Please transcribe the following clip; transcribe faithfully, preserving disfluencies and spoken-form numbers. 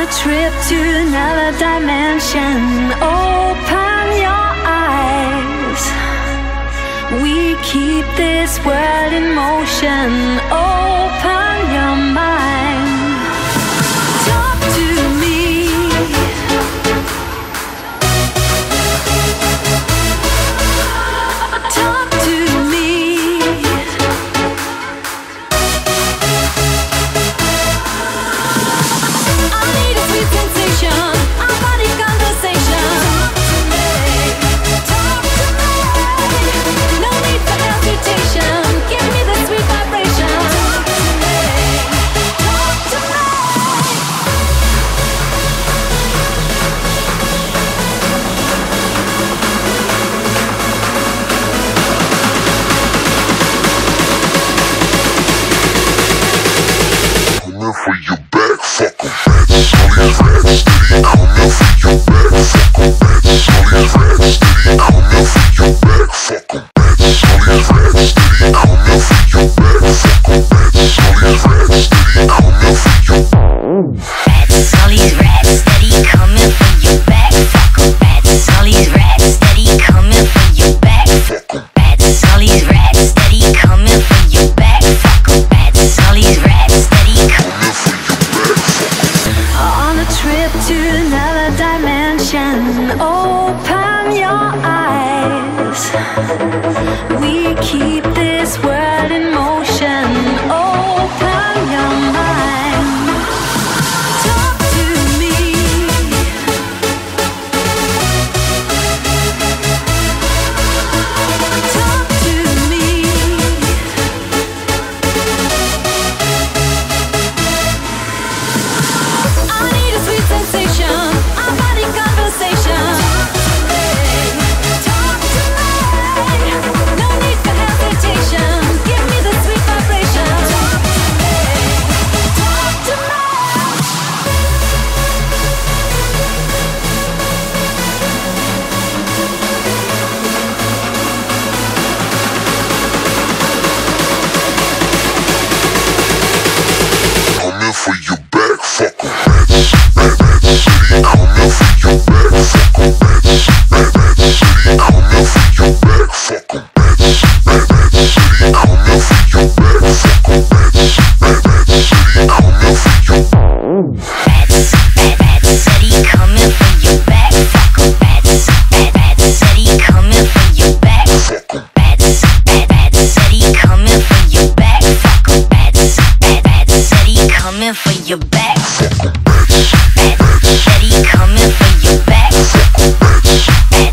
trip to another dimension. Open your eyes. We keep this world in motion. Open your mind. Talk to me. Talk to me. I need a sweet sensation, a body conversation. Talk to me. Talk to me. No need for hesitation. Give me the sweet vibration. Talk to me. Coming for your back, fuck 'em. Rats, all these rats, steady coming for your back, fuck 'em. Rats, all these rats, steady coming for your back, fuck 'em. Rats, all these rats, steady coming for your back, fuck 'em. Rats, all these rats, steady coming for your Rats, all these rats, steady coming for your back, fuck 'em. Rats, all these rats, steady coming for your back, fuck 'em. Rats, all these rats, steady coming for your back, fuck 'em. Rats, all these rats, steady coming for your back, fuck 'em. On a trip to another dimension. Open your eyes. We keep this world in motion. Open your mind. Talk to me. Talk to me. I need a sweet sensation, a body conversation. Talk to me. No need for hesitation. Give me the sweet vibration. Talk to me. Coming for your back, fuck 'em. Rats, rat, rats, city coming for your back, fuck 'em. Rats, rat, rats, city coming for your back, fuck 'em. Rats, rat, rats, city coming for your back, fuck 'em. Rats, rat, rats, city coming for your Rats, rat, rats, steady coming for your back, fuck 'em. Rats, rat, rats, steady coming for your back, fuck 'em. Rats, rat, rats, steady coming for your back, fuck 'em. Rats, rat, rats, steady coming for your back, Fuck 'em. rat, steady coming for your back, Fuck 'em. Rats, rat,